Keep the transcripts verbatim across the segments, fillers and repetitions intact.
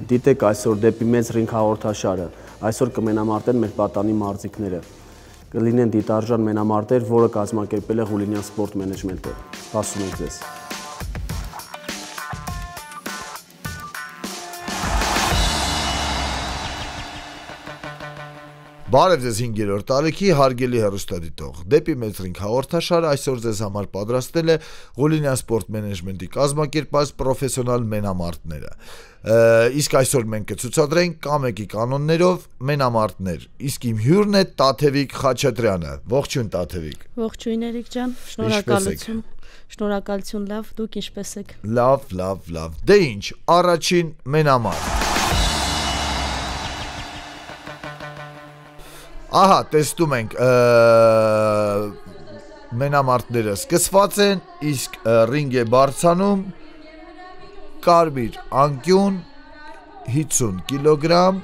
Դիտեք այսօր դեպի մեծ ռինգ հաղորդաշարը, այսօր կմենամարտեն մեր պատանի մարզիկները, կլինեն դիտարժան մենամարտեր, որը կազմակերպել է Ղուլինյան սպորտ մենեջմենտը, սպասում ենք ձեզ։ Բարև ձեզ հինգերորդ տարեքի հարգելի հեռուստադիտող, դեպի մեծ ռինգ հաղորդաշարը այսօր ձեզ համար պատրաստել է Ղուլինյան սպորտ մենեջմենտի կազմակերպած պրոֆեսիոնալ մենամարտները։ Իսկ այսօր մենք կցուցադրենք կամեկի կանոններով մենամարտներ։ Իսկ իմ հյուրն է Տաթևիկ Խաչատրյանը։ Ողջույն Տաթևիկ։ Ողջույն Էրիկ ջան, շնորհակալություն։ Շնորհակալություն, լավ, դուք ինչպես եք։ Լավ, լավ, լավ։ Դե ինչ, առաջին մենամարտ։ Ահա, տեսնում ենք մենամարտները սկսված են, իսկ ռինգ է բարձանում, կարմիր անկյուն, հիսուն կիլոգրամ,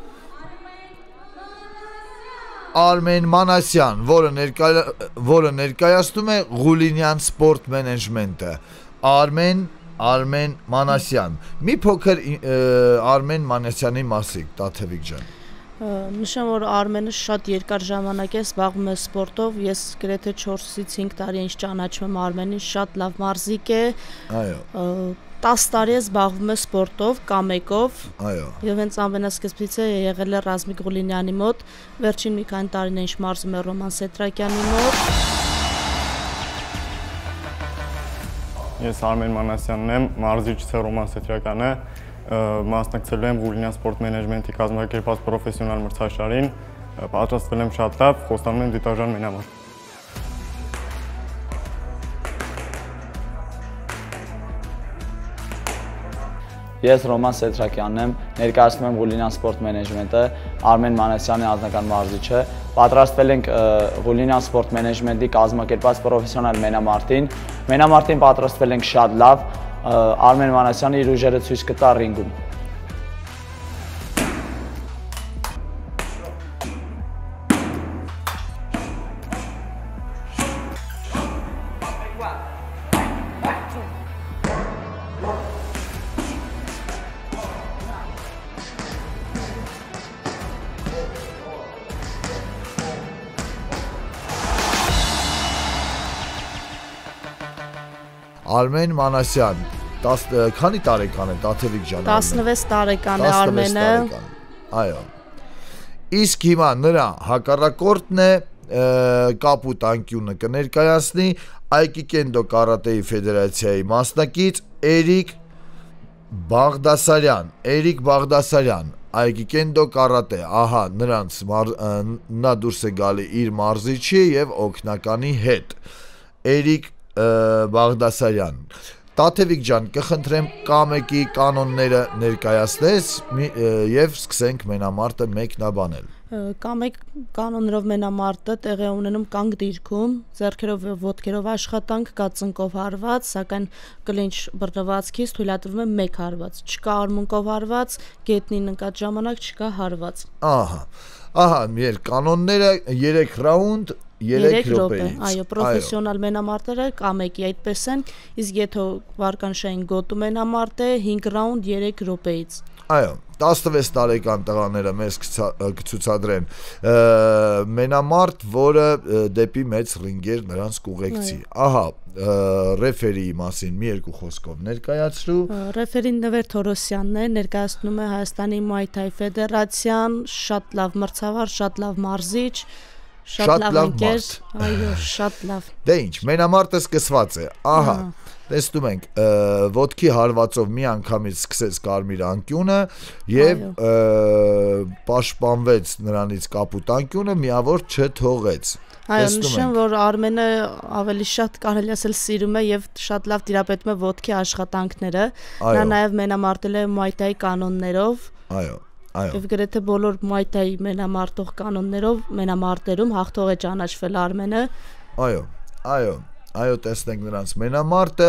Արմեն Մանասյան, որը, ներկայ, որը ներկայացնում է Ղուլինյան սպորտ մենեջմենտը, Արմեն, Արմեն Մանասյան, մի փոքր Արմեն Մանասյանի մասիկ, Տաթևիկ ջան։ Նշեմ, որ Արմենը շատ երկար ժամանակ է զբաղվում է սպորտով, ես գրեթե չորսից հինգ տարի ինչ ճանաչում եմ Արմենին, շատ լավ մարզիկ է, տասը տարի է զբաղվում է սպորտով, կամեկով, և հենց ամենասկզբից է եղել է Ռազմիկ Ղուլինյանի մոտ, վերջին մի քանի տարին է ինչ մարզում է Ռոման Սետրակյանի մոտ։ Ես Արմեն Մանասյանն եմ, մարզիչը Ռոման Սետրակյանը, մասնակցել եմ Ղուլինյան սպորտ մենեջմենտի կազմակերպած պրոֆեսիոնալ մրցաշարին, պատրաստվել եմ շատ լավ, խոստանում եմ դիտարժան մենամարտ։ Ես Ռոման Սետրակյանն եմ, ներկայացնում եմ Ղուլինյան սպորտ մենեջմենտը, Արմեն Մանասյանի անձնական մարզիչը, պատրաստվել ենք Ղուլինյան սպորտ մենեջմենտի կազմակերպած պրոֆեսիոնալ մենամարտին, մենամարտին պատրաստվել ենք շատ լավ, Արմեն Մանասյանը իր ուժերը ցույց կտա ռինգում։ Արմեն Մանասյան, քանի տարեկան է Տաթևիկ ջան։ տասնվեց տարեկան է Արմենը։ Այո։ Իսկ հիմա նրա հակառակորդն է կապուտ անկյունը կներկայացնի Այկիկենդո կարատեի ֆեդերացիայի մասնակից Էրիկ Բաղդասարյան, Էրիկ Բաղդասարյան, Այկիկենդո կարատե, ահա նրանց նա դուրս է գալի իր մարզիչի եւ օգնականի հետ։ Էրիկ Բաղդասարյան, Տաթևիկ ջան, կխնդրեմ կամեկի կանոնները ներկայացնես եւ սկսենք մենամարտը մեկնաբանել։ Կամեկ կանոններով մենամարտը տեղի ունենում կանգ դիրքում, ձեռքերով եւ ոտքերով աշխատանք, կա ծնկով հարված, սակայն կլինչ բռնվածքից թույլատրվում է մեկ հարված, չկա արմունկով հարված, գետնին ընկած ժամանակ չկա հարված։ Ահա, ահա, մեր կանոնները երեք ռաունդ երեք րոպեից։ Այո, պրոֆեսիոնալ մենամարտերը կամեկի այդպես են, իսկ եթե վարկանշային գոտու մենամարտ է հինգ ռաունդ երեք րոպեից։ Այո, տասնվեց տարեկան տղաները մեզ կցուցադրեն մենամարտ, որը դեպի մեծ ռինգեր նրանց կուղեկցի։ Ահա, ռեֆերիի մասին մի երկու խոսքով ներկայացրու։ Ռեֆերին Նվեր Թորոսյանն է, ներկայացնում է Հայաստանի Մուայ Թայ ֆեդերացիան, շատ լավ մրցավար, շատ լավ մարզիչ, շատ լավ ընկեր, այո, շատ լավ։ Դե ինչ, մենամարտը սկսված է, ահա, տեսնում ենք, ոտքի հարվածով մի անգամից սկսեց կարմիր անկյունը և պաշտպանվեց նրանից կապուտ անկյունը, միավոր չթողեց։ Այո, նշեմ, որ Արմենը ավելի շատ կարելի ասել սիրում է և շատ լավ տիրապետում է ոտքի աշխատանքները, նա նաև մենամարտել է Մուայ Թայ կանոններով։ Այո։ Եվ գրեթե բոլոր Մուայ Թայ մենամարտող կանոններով մենամարտերում հաղթող է ճանաչվել Արմենը։ Այո, այո, այո, տեսնենք նրանց մենամարտը,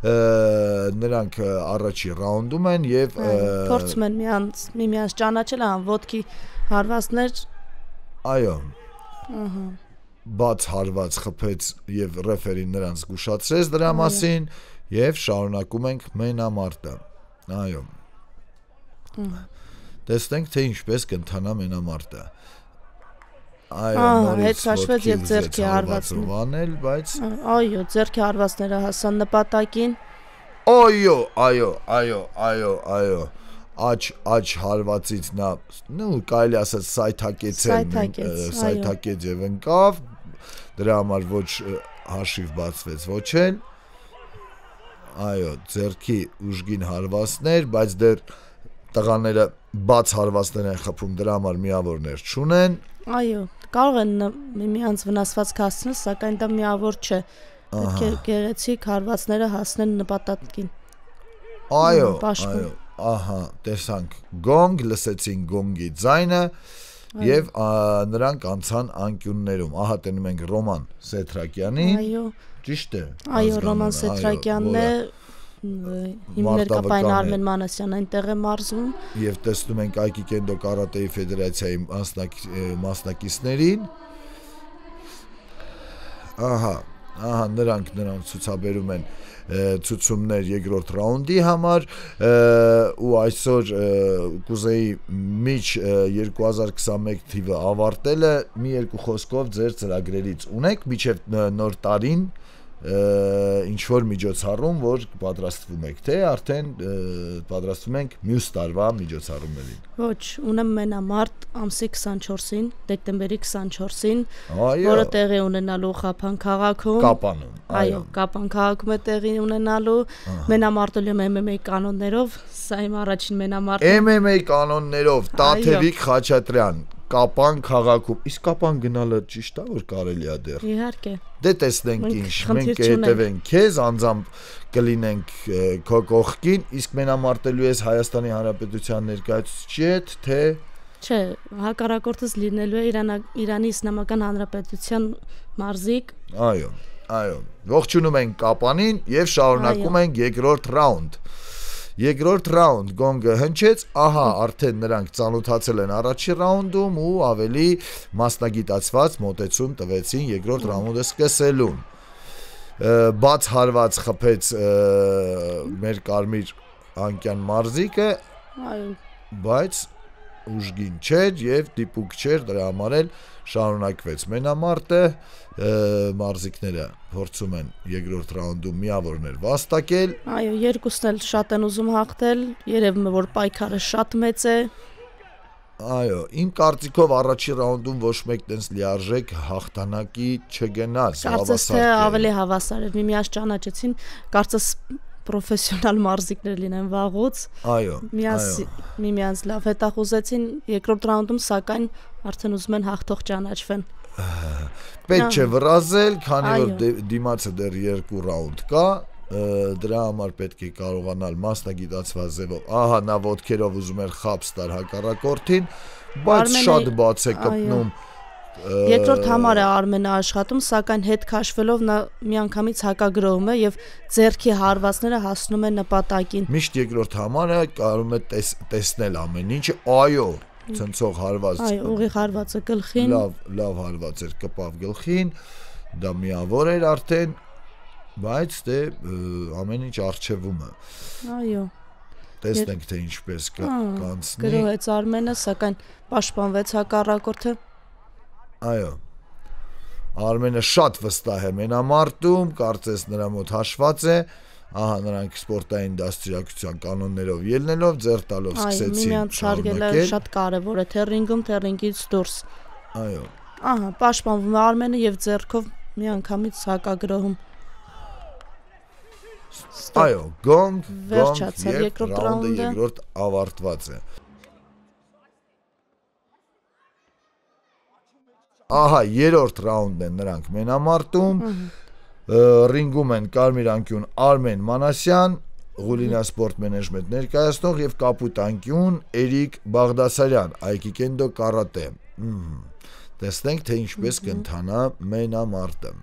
նրանք առաջի ռաունդում են եւ փորձում են միմյանց ճանաչել, ահա ոտքի հարվածներ։ Այո։ Ահա։ Բաց հարված խփեց եւ ռեֆերին նրանց զգուշացրեց դրա մասին եւ շարունակում ենք մենամարտը։ Այո։ Տեսնենք թե ինչպես կընթանա մենամարտը։ Այո, նորից հաշվեց եւ ձեռքի հարվածն անել, բայց այո, ձեռքի հարվածները հասան նպատակին։ Այո, այո, այո, այո, այո։ Աչ աչ հարվածից նա, նու կարելի ասած սայթակեցել, սայթակեց եւ ընկավ, դրա համար ոչ հաշիվ բացվեց, ոչ էլ։ Այո, ձեռքի ուժգին հարվածներ, բայց դեռ տղաները բաց հարվածներ են խփում, դրա համար միավորներ չունեն։ Այո, կարող են միմյանց վնասվածք հասցնել, սակայն դա միավոր չէ։ Պետք է գեղեցիկ հարվածները հասնեն նպատակին։ Այո, այո, ահա, տեսանք գոնգ, լսեցին գոնգի ձայնը եւ նրանք անցան անկյուններում։ Ահա տենում ենք Ռոման Սեթրակյանի։ Այո, ճիշտ է։ Այո, Ռոման Սեթրակյանն է, հիմներկապային Արմեն Մանասյանն այնտեղ է մարզում։ Եվ տեսնում ենք Այկի կենդո կարատեի ֆեդերացիայի մասնակիցներին։ Ահա, ահա նրանք նրանք ցուցաբերում են ցուցումներ երկրորդ ռաունդի համար ու այսօր կուզեի միջ երկու հազար քսանմեկ թիվը ավարտելը մի երկու խոսքով ձեր ծրագրերից ունեք մինչև նոր տարին ինչ որ միջոցառում որ պատրաստվում եք թե արդեն պատրաստվում ենք մյուս տարվա միջոցառումներին։ Ոչ, ունեմ մենամարտ ամսի քսանչորսին, դեկտեմբերի քսանչորսին, Այո, որը տեղի ունենալու Ղափան քաղաքում։ Կապանում, Այո, Կապան քաղաքում է տեղի ունենալու, մենամարտում էմ էմ էյ կանոններով, սա իմ առաջին մենամարտն է։ էմ էմ էյ կանոններով Տաթևիկ Խաչատրյան Կապան քաղաքում։ Իսկ Կապան գնալը ճիշտ է որ կարելի է դեռ։ Իհարկե։ Դե տեսնենք ինչ, մենք կհետևենք քեզ, անձամբ կլինենք քո կողքին, իսկ մենամարտելու ես Հայաստանի Հանրապետության ներկայացուցիչի հետ, թե Չէ, հակառակորդս լինելու է Իրանի Իսլամական Հանրապետության մարզիկ։ Այո, այո։ Ողջունում ենք Կապանին եւ շարունակում ենք երկրորդ ռաունդ։ Երկրորդ ռաունդ գոնգը հնչեց, ահա արդեն նրանք ծանոթացել են առաջին ռաունդում ու ավելի մասնագիտացված մոտեցում տվեցին երկրորդ ռաունդը սկսելուն։ Բաց հարված խփեց մեր կարմիր անկյան մարզիկը, բայց ուժգին չէր եւ դիպուկ չէր, դրա համար էլ շարունակվեց մենամարտը, մարզիկները փորձում են երկրորդ ռաունդում միավորներ վաստակել։ Այո, երկուսն էլ շատ են ուզում հաղթել, երևում է որ պայքարը շատ մեծ է։ Այո, իմ կարծիքով առաջին ռաունդում ոչ մեկ տենց լիարժեք հաղթանակի չգնաց, Կարծես թե ավելի հավասար էր, միմյանց ճանաչեցին, կարծես պրոֆեսիոնալ մարզիկներ լինեն վաղուց։ Այո, այո։ Միմյանց լավ հետախուզեցին, երկրորդ ռաունդում սակայն արդեն ուզում են հաղթող ճանաչվեն։ Պետք չէ վրազել, քանի որ դիմացը դեռ երկու ռաունդ կա, դրա համար պետք է կարողանալ մասնագիտացված ձևով։ Ահա նա ոտքերով ուզում էր խապ ստար հակառակորդին, բայց շատ բաց է կպնում։ Երկրորդ համար է Արմենը աշխատում, սակայն հետ քաշվելով նա միանգամից հակագրոհում է եւ ձեռքի հարվածները հասնում են նպատակին։ Միշտ երկրորդ համարը կարող է տեսնել ամեն ինչը, այո, ցնցող հարված։ Այո, ուղիղ հարվածը գլխին։ Լավ, լավ հարված էր, կպավ գլխին, դա միավոր էր արդեն, բայց դե ամեն ինչ արժևում է։ Այո։ Տեսնենք թե ինչպես կանցնի։ Գրոհեց Արմենը, սակայն պաշտպանվեց հակառակորդը։ Այո։ Արմենը շատ վստահ է մենամարտում, կարծես նրա մոտ հաշված է, ահա նրանք սպորտային դաստիարակության կանոններով ելնելով ձեռ տալով սկսեցին շարունակել։ Շատ կարևոր է թե ռինգում, թե ռինգից դուրս։ Այո։ Ահա, պաշտպանվում է Արմենը եւ ձեռքով միանգամից հակագրոհում։ Այո, գոնգ, գոնգ, երկրորդ ռաունդը երկրորդ ավարտված է։ Ահա, երրորդ ռաունդն են նրանք մենամարտում, ռինգում են կարմիր անկյուն Արմեն Մանասյան, Ղուլինա սպորտ մենեջմենտ ներկայացնող եւ կապույտ անկյուն Էրիկ Բաղդասարյան, Այկի կենդո կարատե։ Տեսնենք թե ինչպես կընթանա մենամարտը։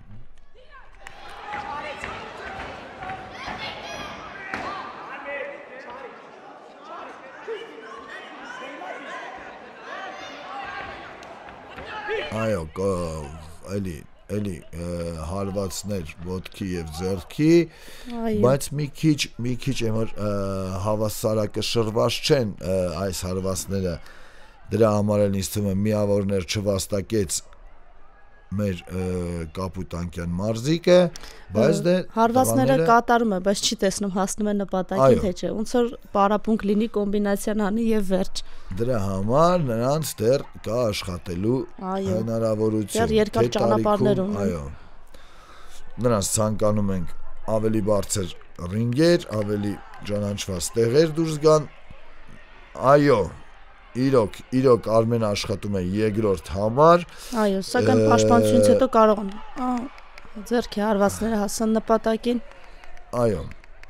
Այո, էլի էլի հարվածներ ոտքի եւ ձեռքի, բայց մի քիչ մի քիչ էմոր հավասարակշռված չեն այս հարվածները, դրա համար էլ ինձ թվում է միավորներ չվաստակեց մեր Կապուտանկյան մարզիկը, բայց դե հարվածները կատարում է, բայց չի տեսնում հասնում է նպատակին թե չէ, ոնց որ պարապմունք լինի կոմբինացիան անի եւ վերջ։ Դրա համար նրանց դեռ կա աշխատելու հնարավորություն, դեռ երկար ճանապարհներ ունեն։ Այո։ Նրանց ցանկանում ենք ավելի բարձր ռինգեր, ավելի ճանաչված տեղեր դուրս գան։ Այո։ Իրոք, իրոք Արմենը աշխատում է երկրորդ համար։ Այո, սակայն պաշտպանությունից հետո կարող են ձեռքի հարվածները հասան նպատակին։ Այո։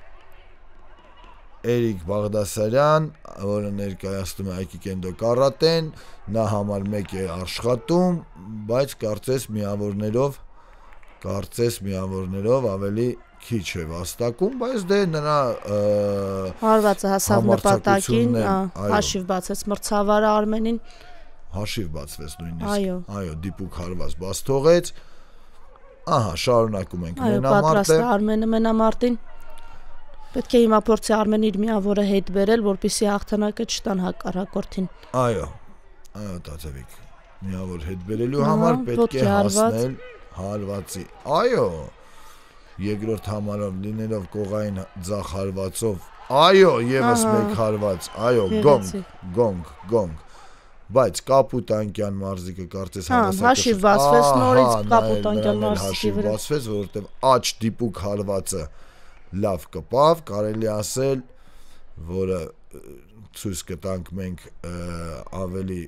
Էրիկ Բաղդասարյան, որը ներկայացնում է Այկիկենդո կարատեն, նա համար մեկ է աշխատում, բայց կարծես միավորներով, կարծես միավորներով ավելի քիչ է վաստակում, բայց դե նրա հարվածը հասավ նպատակին, հաշիվ բացեց մրցավարը Արմենին, հաշիվ բացվեց նույնիսկ, այո, դիպուկ հարված բաց թողեց, ահա, շարունակում ենք մենամարտը։ Այո, պատրաստ է Արմենը մենամարտին, պետք է հիմա փորձի Արմենը իր միավորը հետ բերել, որպեսզի հաղթանակը չտան հակառակորդին։ Այո, այո, Տաթևիկ, միավոր հետ բերելու համար պետք է հասնել հարվածի, այո, երկրորդ համարով լինելով կողային ձախ հարվածով, այո, եւս մեկ հարված, այո, գոնգ, գոնգ, գոնգ, բայց Կապուտանկյան մարզիկը կարծես հաշիվ բացվեց նորից Կապուտանկյան մարզիկի վրա, բացվեց, որովհետեւ աջ դիպուկ հարվածը լավ կպավ, կարելի ասել, որը ցույց կտանք մենք ավելի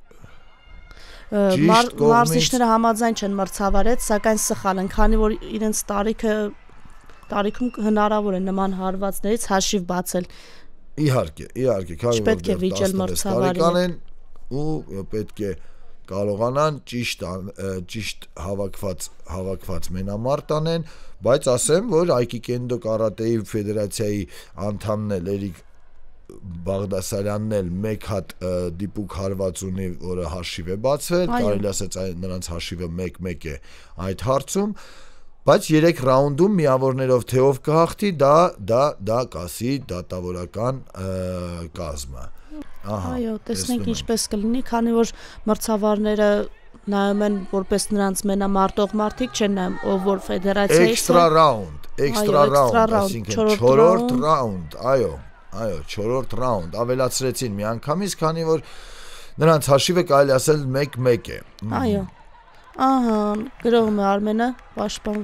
մարզիչները համաձայն չեն մրցավարեց, սակայն սխալ են, քանի որ իրենց տարիքը տարիքում հնարավոր է նման հարվածներից հաշիվ բացել։ Իհարկե, իհարկե, քանի որ տասնվեց տարեկան են ու պետք է կարողանան ճիշտ ճիշտ հավաքված հավաքված մենամարտ անեն, բայց ասեմ, որ Այկիկենդո կարատեի ֆեդերացիայի անդամն էլ Էրիկ Բաղդասարյանն էլ մեկ հատ դիպուկ հարված ունի, որը հաշիվ է բացվել, կարելի ասած նրանց հաշիվը մեկ-մեկ է այդ հարցում, բայց երեք ռաունդում միավորներով թե ով կհաղթի, դա դա դա կասի դատավորական կազմը։ Այո, տեսնենք ինչպես կլինի, քանի որ մրցավարները նայում են որպես նրանց մենամարտող մարդիկ չեն նայում, ով որ ֆեդերացիայի էքստրա ռաունդ, էքստրա ռաունդ, այսինքն չորրորդ ռաունդ, այո։ Այո, չորրորդ ռաունդ, ավելացրեցին միանգամից, քանի որ նրանց հաշիվը կարելի ասել մեկ-մեկ է։ Այո, ահա, գրողում է Արմենը, պաշտպան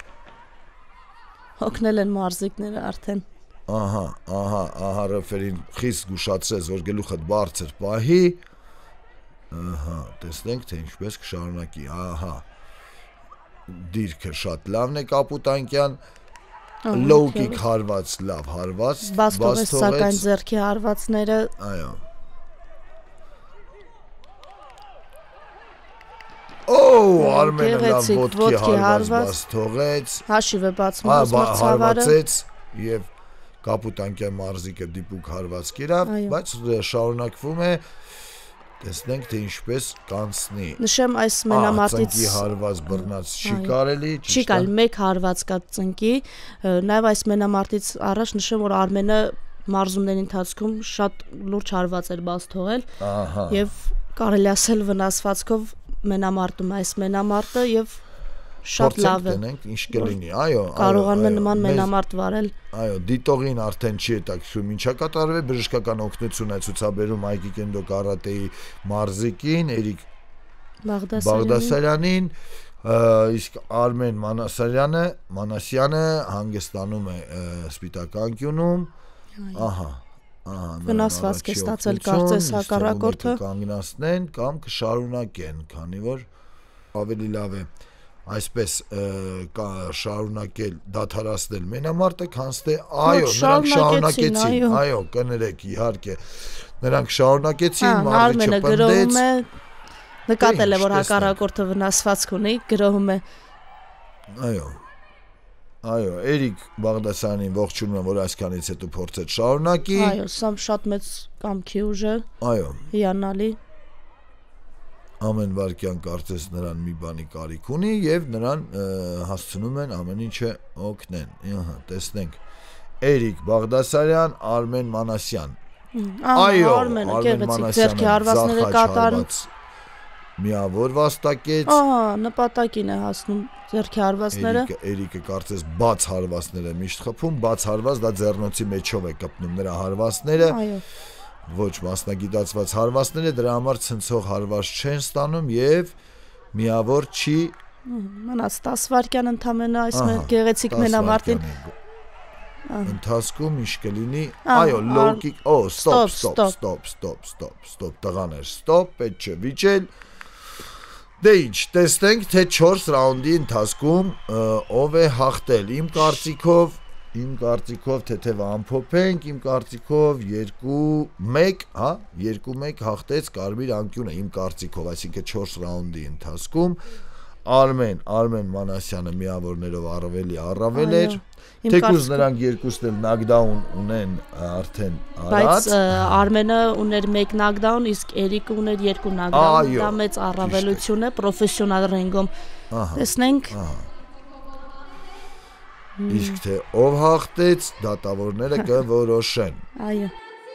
հոգնել են մարզիկները արդեն։ Ահա, ահա, ահա ռեֆերին խիստ զգուշացրեց, որ գլուխդ բարձր պահի, ահա, տեսնենք, թե ինչպես կշարունակի, ահա, դիրքը շատ լավն է Կապուտանկյան, լոուկիկ հարված, լավ հարված, բաց թողեց, սակայն ձեռքի հարվածները, այո, օ, Արմենը լավ ոտքի հարված բաց թողեց, հաշիվ է բացում մրցավարը, հարվածեց և Կապուտանկյան մարզիկը դիպուկ հարված կերավ, բայց շարունակվում է, տեսնենք թե ինչպես կանցնի։ Նշեմ այս մենամարտից ծնկի հարված բռնած չի կարելի, չի կարելի, մեկ հարված կա ծնկի, նաև այս մենամարտից առաջ նշեմ, որ Արմենը մարզումների ընթացքում շատ լուրջ հարված էր բաց թողել եւ կարելի ասել վնասվածքով մենամարտում այս մենամարտը եւ շատ լավ է։ Փորձենք ինչ կլինի, այո, կարողանում են նման մենամարտ վարել։ Այո, դիտողին արդեն չի հետաքրքրում ինչա կատարվել, բժշկական օգնություն է ցուցաբերում Այկիկենդո կարատեի մարզիկին, Էրիկ Բաղդասարյանին, իսկ Արմեն Մանասարյանը, Մանասյանը հանգստանում է Սպիտակ անկյունում, ահա, ահա, վնասվածք է ստացել կարծես հակառակորդը, կանգնացնեն կամ կշարունակեն, քանի որ ավելի լավ է այսպես շարունակել դադարեցնել մենամարտը, քանց թե այո, նրանք շարունակեցին, այո, կներեք, իհարկե, նրանք շարունակեցին, մարզիչը պնդեց, նկատել է, որ հակառակորդը վնասվածք ունի, գրոհում է։ Այո, այո, Էրիկ Բաղդասարյանին ողջունում եմ, որ այսքանից հետո փորձեց շարունակի։ Այո, սա շատ մեծ կամքի ուժ է։ Այո։ Հիանալի։ ամեն վարքյան կարծես նրան մի բանի կարիք ունի եւ նրան հասցնում են ամեն ինչը օգնեն։ Ահա, տեսնենք։ Էրիկ Բաղդասարյան, Արմեն Մանասյան։ Այո, Արմեն Մանասյանը հարվածները կատարում։ Միավոր վաստակեց։ Ահա, նպատակին է հասնում ձեռքի հարվածները։ Էրիկը կարծես բաց հարվածներ է միշտ խփում, բաց հարված դա ձեռնոցի մեջով է կպնում նրա հարվածները։ Այո։ Ոչ մասնագիտացված հարվածները դրա համար ցնցող հարված չեն ստանում եւ միավոր չի մնաց տասը վայրկյան ընդամենը այս գեղեցիկ մենամարտին ընթացքում ինչ կլինի այո լոու օ ստոպ ստոպ ստոպ ստոպ ստոպ ստոպ տղաներ ստոպ պետք չէ վիճել դե ինչ տեսնենք թե չորս ռաունդի ընթացքում ով է հաղթել իմ կարծիքով Իմ կարծիքով թեթև ամփոփենք, իմ կարծիքով երկու մեկ, հա, երկու մեկ հաղթեց Կարմիր անկյունը իմ կարծիքով, այսինքն չորս ռաունդի ընթացքում Արմեն, Արմեն Մանասյանը միավորներով առավելի առավել էր, թեկուզ նրանք երկուսն էլ նոկդաուն ունեն արդեն արած։ Բայց Արմենը ուներ մեկ նոկդաուն, իսկ Էրիկը ուներ երկու նոկդաուն, դա մեծ առավելություն է պրոֆեսիոնալ ռինգում։ Տեսնենք Իսկ թե ով հաղթեց, դատավորները կորոշեն։ Այո։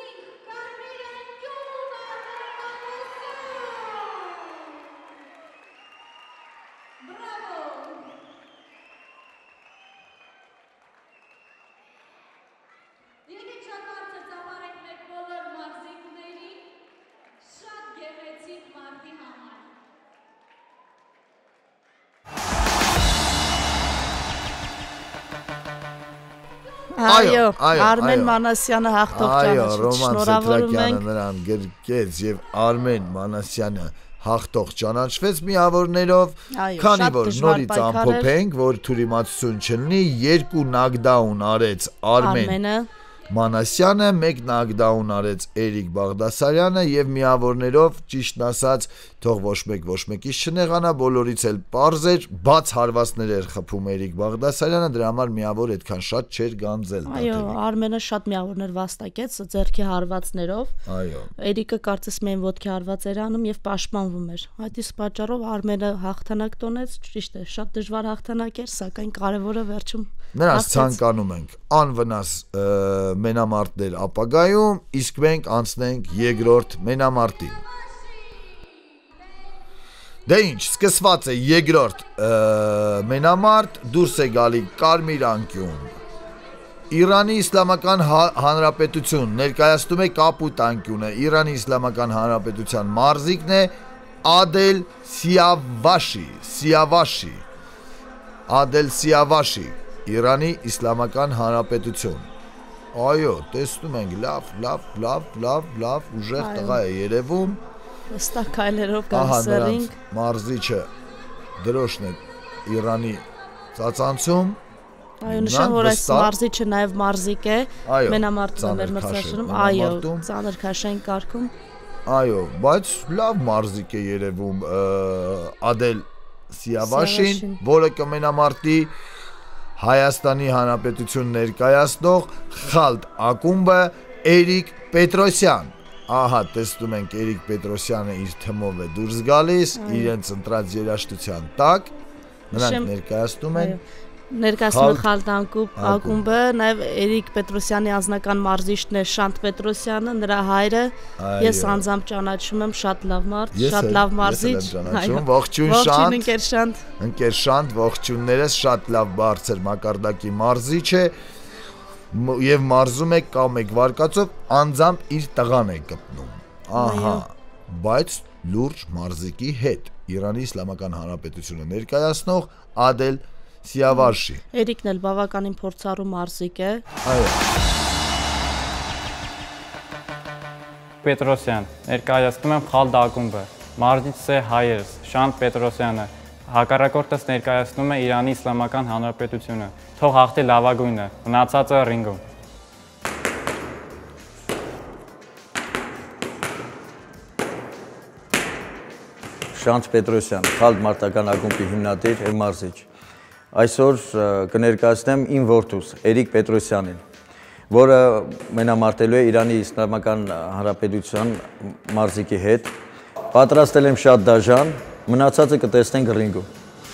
Այո, Արմեն Մանասյանը հաղթող ճանաչվեց, շնորհավորում ենք։ Նրան գրկեց եւ Արմեն Մանասյանը հաղթող ճանաչվեց միավորներով, քանի որ նորից ամփոփենք, որ թյուրիմացություն չլինի, երկու նոկդաուն արեց Արմեն Մանասյանը, մեկ նոկդաուն արեց Էրիկ Բաղդասարյանը եւ միավորներով, ճիշտն ասած, թող ոչ մեկ ոչ մեկից չնեղանա, բոլորից էլ պարզ էր, բաց հարվածներ էր խփում Էրիկ Բաղդասարյանը, դրա համար միավոր այդքան շատ չէր գանձել։ Այո, Արմենը շատ միավորներ վաստակեց ձեռքի հարվածներով։ Այո։ Էրիկը կարծես միայն ոտքի հարված էր անում եւ պաշտպանվում էր։ Այդ իսկ պատճառով Արմենը հաղթանակ տոնեց, ճիշտ է, շատ դժվար հաղթանակ էր, սակայն կարևորը վերջում Նրանց ցանկանում ենք անվնաս մենամարտներ ապագայում, իսկ մենք անցնենք երկրորդ մենամարտին։ Դե ինչ, սկսված է երկրորդ մենամարտ, դուրս է գալի Կարմիր անկյուն։ Իրանի Իսլամական Հանրապետություն ներկայացնում է կապույտ անկյունը, Իրանի Իսլամական Հանրապետության մարզիկն է Ադել Սիավաշի, Սիավաշի, Ադել Սիավաշի, Իրանի Իսլամական Հանրապետություն։ Այո, տեսնում ենք, լավ, լավ, լավ, լավ, լավ, ուժեղ տղա է երևում։ Հստակ քայլերով գալսերինգ։ Մարզիչը դրոշն է Իրանի ծածանցում։ Այո, նշան, որ այս մարզիչը նաև մարզիկ է, մենամարտում մեր մրցաշարում, այո, ծանր քաշային կարգում։ Այո, բայց լավ մարզիկ է երևում Ադել Սիավաշին, որը կմենամարտի Հայաստանի Հանրապետություն ներկայացնող Խալդ ակումբը Էրիկ Պետրոսյան։ Ահա տեսնում ենք Էրիկ Պետրոսյանը իր թմով է դուրս գալիս, իրենց ընտրած երաժշտության տակ, նրանք ներկայացնում են Ներկայացնում է Խալդ ակումբը, նաև Էրիկ Պետրոսյանի անձնական մարզիչն է Շանթ Պետրոսյանը, նրա հայրը, ես անձամբ ճանաչում եմ, շատ լավ մարդ, շատ լավ մարզիչ։ Ողջույն Շանթ։ Ընկեր Շանթ։ Ընկեր Շանթ, ողջույններս, շատ լավ բարձր մակարդակի մարզիչ է եւ մարզում է կամ մեկ վարկածով անձամբ իր տղան է գտնում։ Ահա, բայց լուրջ մարզիկի հետ Իրանի Իսլամական Հանրապետությունը ներկայացնող Ադել Սիավաշի։ Էրիկն էլ բավականին փորձառու մարզիկ է։ Այո։ Պետրոսյան, ներկայացնում եմ Խալդ ակումբը, մարզիչս է հայերս, Շանթ Պետրոսյանը, հակառակորդս ներկայացնում է Իրանի Իսլամական Հանրապետությունը, թող հաղթի լավագույնը, մնացածը ռինգում։ Շանթ Պետրոսյան, Խալդ մարտական ակումբի հիմնադիր եւ մարզիչ։ Այսօր կներկայացնեմ իմ որդուս Էրիկ Պետրոսյանին, որը մենամարտելու է Իրանի Իսլամական Հանրապետության մարզիկի հետ։ Պատրաստել եմ շատ դաժան, մնացածը կտեսնենք ռինգում։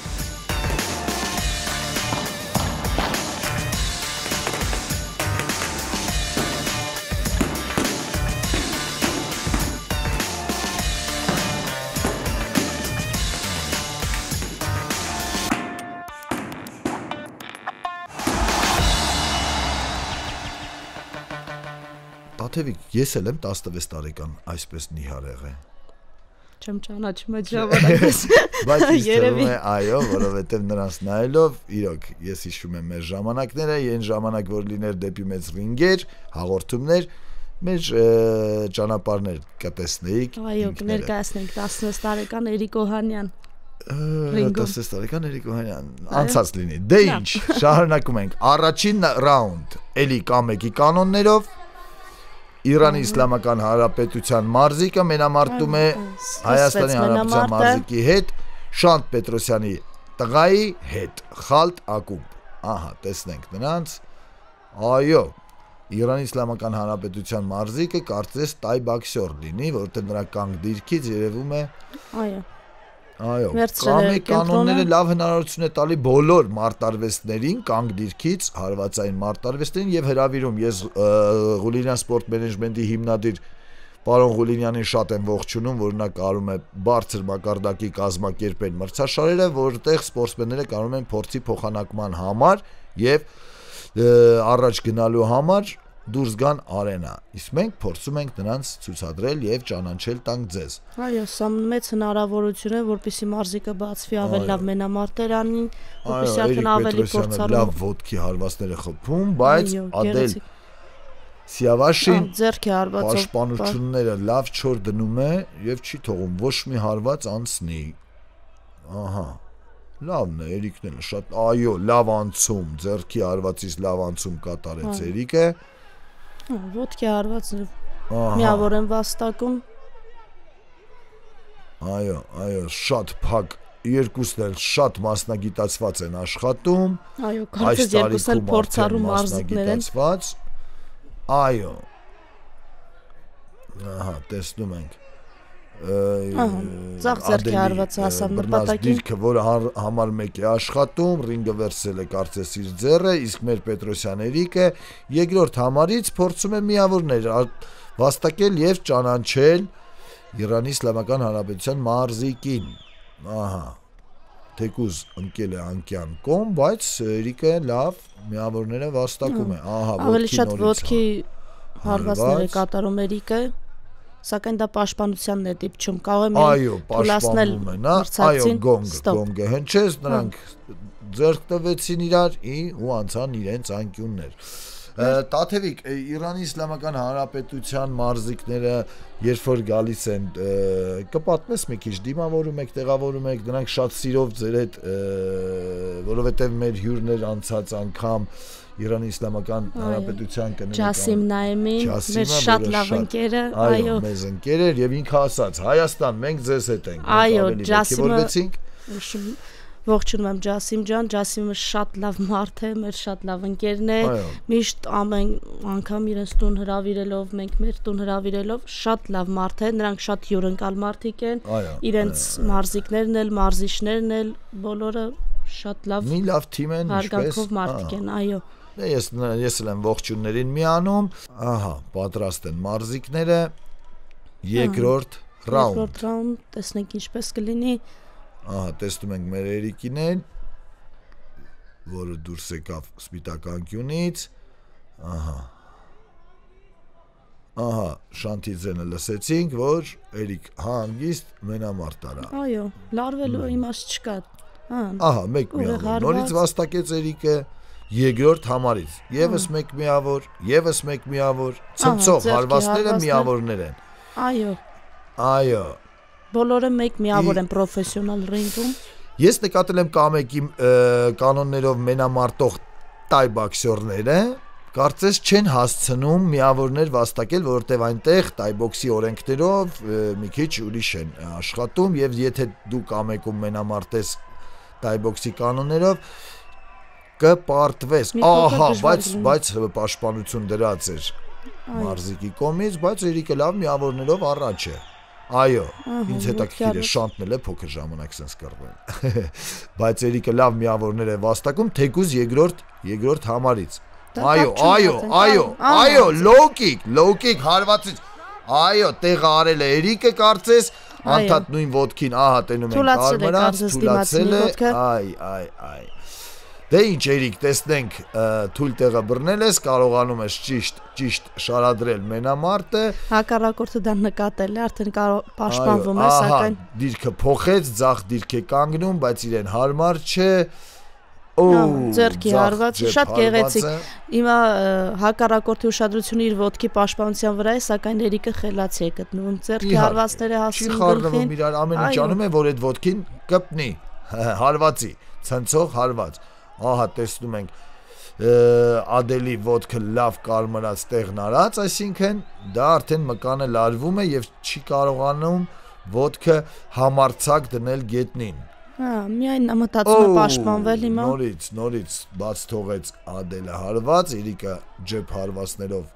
Տաթևիկ, ես էլ եմ տասնվեց տարեկան այսպես նիհար եղել։ Չեմ ճանաչում այդ ժամանակից։ Բայց ինձ թվում է, այո, որովհետև նրանց նայելով, իրոք, ես հիշում եմ մեր ժամանակները, այն ժամանակ, որ լիներ դեպի մեծ ռինգեր, հաղորդումներ, մեր ճանապարհներ կտեսնեիք։ Այո, կներկայացնենք տասնվեց տարեկան Էրիկ Օհանյան։ տասնվեց տարեկան Էրիկ Օհանյան, անցած լինի։ Դե ինչ, շարունակում ենք։ Առաջին ռաունդ, էլի կամեկի կանոններով Իրանի Իսլամական Հանրապետության մարզիկը մենամարտում է Հայաստանի Հանրապետության մարզիկի հետ, Շանթ Պետրոսյանի տղայի հետ, Խալտ Ակումբ։ Ահա, տեսնենք նրանց։ Այո, Իրանի Իսլամական Հանրապետության մարզիկը կարծես տայ բոքսեր լինի, որովհետև նրա կանգ դիրքից երևում է։ Այո։ Այո, կամի կանոնները լավ հնարավորություն է տալի բոլոր մարտարվեստներին կանգ դիրքից հարվածային մարտարվեստներին եւ հրավիրում ես Ղուլինյան սպորտ մենեջմենտի հիմնադիր պարոն Ղուլինյանին շատ եմ ողջունում, որ նա կարում է բարձր մակարդակի կազմակերպել մրցաշարերը, որտեղ սպորտսմենները կարում են փորձի փոխանակման համար եւ առաջ գնալու համար դուրս գան արենա։ Իսկ մենք փորձում ենք նրանց ցուցադրել եւ ճանաչել տանք ձեզ։ Այո, սա մեծ հնարավորություն է, որպեսզի մարզիկը բացվի ավելի լավ մենամարտեր անի, որպեսզի արդեն ավելի փորձառու լավ ոտքի հարվածները խփում, բայց Ադել Սիավաշին ձեռքի հարվածով պաշտպանությունները լավ չոր դնում է եւ չի թողում ոչ մի հարված անցնի։ Ահա։ Լավն է, Էրիկն էլ շատ, այո, լավ անցում, ձեռքի հարվածից լավ անցում կատարեց Էրիկը։ Ոտքի հարվածը միավոր են վաստակում։ Այո, այո, շատ փակ, երկուսն էլ շատ մասնագիտացված են աշխատում։ Այո, կարծես երկուսն էլ փորձառու մարզիկներ են։ Այո։ Ահա, տեսնում ենք։ Ձախ ձեռքի հարվածը հասավ նպատակին։ Դիրքը, որը համար մեկ է աշխատում, ռինգը վերցրել է կարծես իր ձեռը, իսկ մեր Պետրոսյան Էրիկը երկրորդ համարից փորձում է միավորներ վաստակել եւ ճանաչել Իրանի Իսլամական Հանրապետության մարզիկին։ Ահա։ Թեկուզ ընկել է անկյան կողմ, բայց Էրիկը լավ միավորները վաստակում է։ Ահա, ավելի շատ ոտքի հարվածներ է կատարում Էրիկը։ Սակայն դա պաշտպանությանն է դիպչում, կարող է թուլացնել մրցակցին։ Այո, գոնգ, գոնգը հնչեց, նրանք ձեռք տվեցին իրար ու անցան իրենց անկյուններ։ Տաթևիկ, Իրանի Իսլամական Հանրապետության մարզիկները երբ որ գալիս են, կպատմես մի քիչ, դիմավորում եք, տեղավորում եք, նրանք շատ սիրով ձեր հետ, որովհետև մեր հյուրներ անցած անգամ Իրանի Իսլամական Հանրապետության կներկայացնում Ջասիմ Նայեմին, մեր շատ լավ ընկերը, այո, մեզ ընկեր էր եւ ինքը ասաց, Հայաստան, մենք ձեզ հետ ենք, այո, Ջասիմը ողջունում եմ Ջասիմ ջան, Ջասիմը շատ լավ մարդ է, մեր շատ լավ ընկերն է, միշտ ամեն անգամ իրենց տուն հրավիրելով, մենք մեր տուն հրավիրելով, շատ լավ մարդ է, նրանք շատ հյուրընկալ մարդիկ են, իրենց մարզիկներն էլ, մարզիչներն էլ, բոլորը շատ լավ մի լավ թիմ են, հարգանքով մարդիկ են, այո։ Ես ես էլ եմ ողջուններին միանում, ահա, պատրաստ են մարզիկները, երկրորդ ռաունդ։ Երկրորդ ռաունդ, տեսնենք ինչպես կլինի։ Ահա, տեսնում ենք մեր Էրիկին են, որը դուրս եկավ սպիտակ անկյունից, ահա, ահա, Շանթի ձենը լսեցինք, որ Էրիկ հանգիստ մենամարտ արա։ Այո, լարվելու իմաստ չկա։ Ահա, մեկ միավոր, նորից վաստակեց Էրիկը, երկրորդ համարից, եւս մեկ միավոր, եւս մեկ միավոր, ցնցող հարվածները միավորներ են։ Այո։ Այո։ Բոլորը մեկ միավոր են պրոֆեսիոնալ ռինգում։ Ես նկատել եմ կամեկի կանոններով մենամարտող տայ բոքսերները, կարծես չեն հասցնում միավորներ վաստակել, որովհետև այնտեղ տայ բոքսի օրենքներով մի քիչ ուրիշ են աշխատում եւ եթե դու կամեկում մենամարտես տայ բոքսի կանոններով կպարտվես։ Ահա, բայց բայց պաշտպանություն դրած էր մարզիկի կողմից, բայց Էրիկը լավ միավորներով առաջ է։ Այո, ինձ հետաքրքիր է Շանտն էլ է փոքր ժամանակ sense կռվել։ Բայց Էրիկը լավ միավորներ է վաստակում, թեկուզ երկրորդ երկրորդ համարից։ Այո, այո, այո, այո, low kick, low kick հարվածից։ Այո, տեղը արել է Էրիկը կարծես, անդադ նույն ոտքին, ահա տենում ենք կարմրած, թուլացել է։ Այ, այ, այ։ Դե ինչ Էրիկ, տեսնենք, թույլ տեղը բռնել ես, կարողանում ես ճիշտ, ճիշտ շարադրել մենամարտը։ Հակառակորդը դա նկատել է, արդեն պաշտպանվում է, սակայն դիրքը փոխեց, ձախ դիրք է կանգնում, բայց իրեն հարմար չէ։ Ձեռքի հարված, շատ գեղեցիկ։ Հիմա հակառակորդի ուշադրությունը իր ոտքի պաշտպանության վրա է, սակայն Էրիկը խելացի է գտնվում։ Ձեռքի հարվածները հասնում գլխին։ Չի խառնվում իրար, ամեն ինչ անում է, որ այդ ոտքին կպնի, հարվածի, ցնցող հարված։ Ահա տեսնում ենք Ադելի ոտքը լավ կարմրած տեղն արած, այսինքն դա արդեն մկանը լարվում է եւ չի կարողանում ոտքը համարցակ դնել գետնին։ Հա, միայն մտածում է պաշտպանվել հիմա։ Նորից, նորից բաց թողեց Ադելը հարված, Էրիկը ջեփ հարվածներով։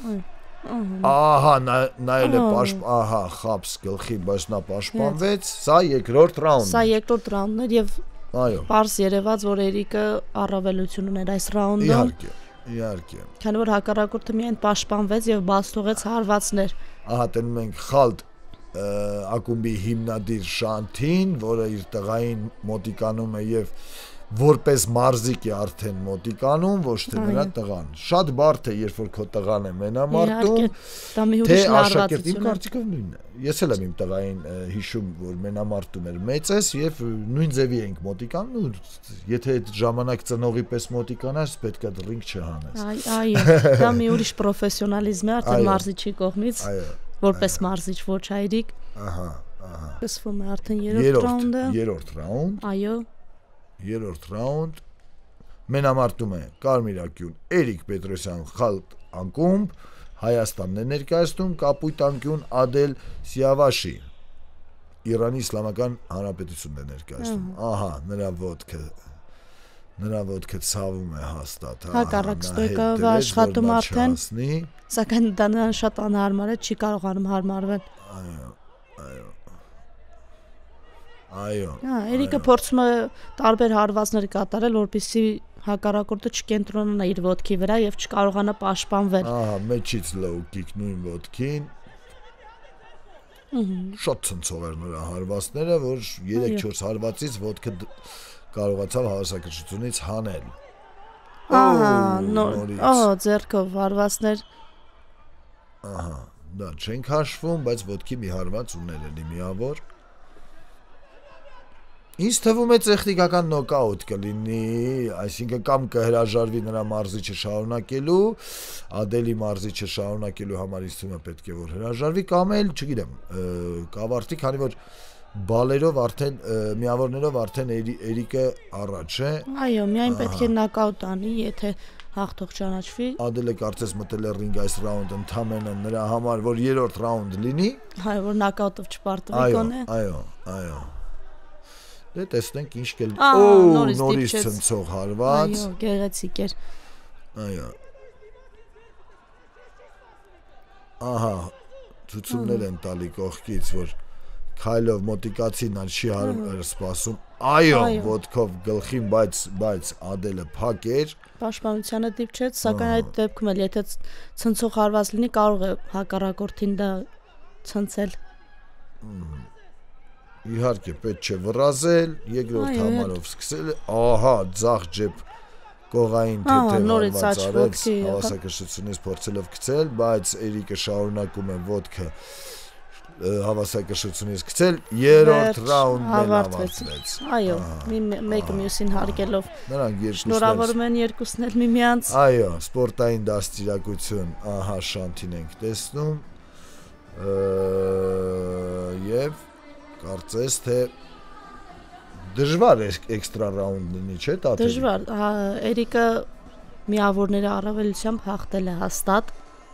Ահա, նայել է պաշտ, ահա, խապս գլխի, բայց նա պաշտպանվեց։ Սա երկրորդ ռաունդն է։ Սա երկրորդ ռաունդն էր եւ Այո։ Պարզ երևաց, որ Էրիկը առավելություն ուներ այս ռաունդում։ Իհարկե, իհարկե։ Քանի որ հակառակորդը միայն պաշտպանվեց եւ բաց թողեց հարվածներ։ Ահա տենում ենք խալտ ակումբի հիմնադիր Շանթին, որը իր տղային մոտիկանում է եւ որպես մարզիկ է արդեն մոտիկանում, ոչ թե նրա տղան։ Շատ բարդ է, երբ որ քո տղան է մենամարտում, թե աշակերտի կարծիքով նույնն է։ Ես էլ եմ իմ տղային հիշում, որ մենամարտում էր մեծես եւ նույն ձևի ենք մոտիկանում, ու եթե այդ ժամանակ ծնողի պես մոտիկանաս, պետք է դրինք չհանես։ Այո, դա մի ուրիշ պրոֆեսիոնալիզմ է արդեն մարզիչի կողմից, որպես մարզիչ ոչ հայրիկ։ Ահա, ահա։ Սկսվում է արդեն երրորդ ռաունդը։ Երրորդ ռաունդ։ Այո։ Երրորդ ռաունդ մենամարտում է Կարմիրակյուն Էրիկ Պետրոսյան խալտ անկումբ, Հայաստանն է ներկայացնում կապույտ անկյուն Ադել Սիավաշի, Իրանի Իսլամական Հանրապետությունն է ներկայացնում։ Ահա, նրա ոտքը նրա ոտքը ցավում է հաստատ, հա։ Հակառակ ստոյկով աշխատում արդեն, սակայն դա նրան շատ անհարմար է, չի կարողանում հարմարվել։ Այո, այո։ Այո։ Հա, Էրիկը փորձում է տարբեր հարվածներ կատարել, որպեսզի հակառակորդը չկենտրոնանա իր ոտքի վրա եւ չկարողանա պաշտպանվել։ Ահա, մեջից low kick նույն ոտքին։ Շատ ցնցող էր նրա հարվածները, որ երեք-չորս հարվածից ոտքը կարողացավ հավասարակշռությունից հանել։ Ահա, նոր, ահա, ձեռքով հարվածներ։ Ահա, դա չենք հաշվում, բայց ոտքի մի հարված ուներ էլի միավոր։ Ինձ թվում է տեխնիկական նոկաուտ կլինի, այսինքն կամ կհրաժարվի նրա մարզիչը շարունակելու, Ադելի մարզիչը շարունակելու համար ինձ թվում է պետք է որ հրաժարվի, կամ էլ, չգիտեմ, կավարտի, քանի որ բալերով արդեն միավորներով արդեն Էրիկը առաջ է։ Այո, միայն պետք է նոկաուտ անի, եթե հաղթող ճանաչվի։ Ադելը կարծես մտել է ռինգ այս ռաունդը ընդամենը նրա համար, որ երրորդ ռաունդ լինի։ Այո, որ նոկաուտով չպարտվի գոնե։ Այո, այո։ Դե տեսնենք ինչ կլինի։ Օ, նորից ցնցող հարված։ Այո, գեղեցիկ էր։ Այո։ Ահա, ցուցումներ են տալի կողքից, որ քայլով մոտիկացին ան չի սպասում։ Այո, ոտքով գլխին, բայց բայց Ադելը փակ էր։ Պաշտպանությանը դիպչեց, սակայն այդ դեպքում էլ եթե ցնցող հարված լինի, կարող է հակառակորդին դա ցնցել։ Իհարկե պետք չէ վռազել, երկրորդ համարով սկսել, ահա, ձախ ջեփ կողային թեթև հարված արեց, հավասարակշռությունից փորձելով գցել, բայց Էրիկը շարունակում է ոտքը հավասարակշռությունից գցել, երրորդ ռաունդն էլ ավարտվեց։ Այո, մեկը մյուսին հարգելով։ Նրանք երկուսն շնորհավորում են երկուսն էլ միմյանց։ Այո, սպորտային դաստիարակություն, ահա Շանթին ենք տեսնում։ Եվ կարծես թե դժվար է էքստրա ռաունդ լինի, չէ՞ տատի։ Դժվար, հա, Էրիկը միավորները առավելությամբ հաղթել է հաստատ։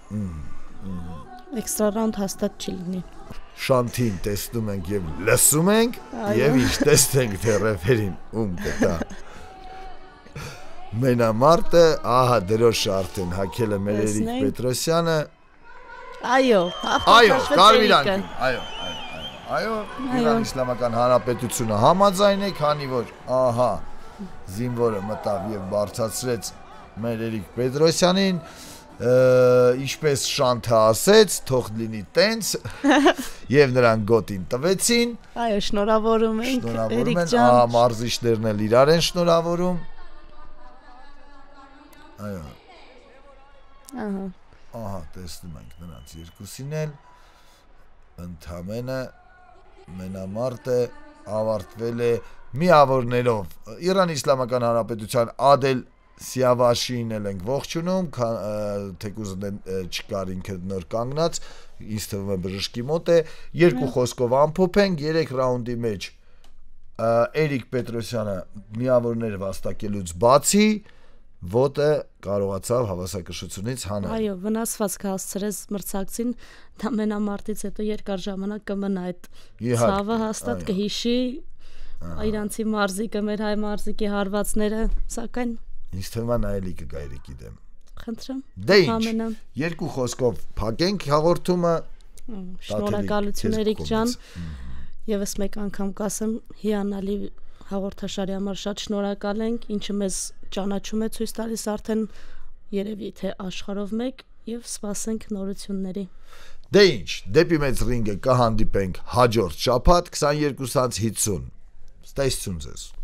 Էքստրա ռաունդ հաստատ չի լինի։ Շանթին տեսնում ենք եւ լսում ենք եւ ինչ տեսնենք թե ռեֆերին ում կտա։ Մենամարտը, ահա դրոշը արդեն հագել է մեր Էրիկ Պետրոսյանը։ Այո, այո, կարմիր անկյուն, այո, այո։ Այո, Իրան Իսլամական Հանրապետությունը համաձայն է, քանի որ, ահա, զինվորը մտավ եւ բարձրացրեց մեր Էրիկ Պետրոսյանին, ինչպես Շանթը ասեց, թող լինի տենց, եւ նրան գոտին տվեցին։ Այո, շնորհավորում ենք Էրիկ ջան։ Ահա, մարզիչներն էլ իրար են շնորհավորում։ Այո։ Ահա։ Ահա, տեսնում ենք նրանց երկուսին էլ ընդամենը մենամարտը ավարտվել է միավորներով։ Իրան Իսլամական Հանրապետության Ադել Սիավաշին էլ ենք ողջունում, թեկուզ չկար ինքը նոր կանգնած, ինձ թվում է բժշկի մոտ է, երկու խոսքով ամփոփենք, երեք ռաունդի մեջ Էրիկ Պետրոսյանը միավորներ վաստակելուց բացի ոտը կարողացավ հավասարակշռությունից հանել։ Այո, վնասվածք հասցրեց մրցակցին, դա մենամարտից հետո երկար ժամանակ կմնա այդ ցավը հաստատ կհիշի իրանցի մարզիկը, մեր հայ մարզիկի հարվածները, սակայն ինձ թվում է նայելի կգա Էրիկի դեմ։ Խնդրեմ։ Դե ինչ, երկու խոսքով փակենք հաղորդումը։ Շնորհակալություն Էրիկ ջան։ Եվս մեկ անգամ կասեմ, հիանալի հաղորդաշարի համար շատ շնորհակալ ենք, ինչը մեզ ճանաչում է ցույց տալիս արդեն երևի թե աշխարհով մեկ եւ սպասենք նորությունների։ Դե ինչ, դեպի մեծ ռինգը կհանդիպենք հաջորդ շաբաթ քսաներկուսից հինգ։ Ստեսություն ձեզ։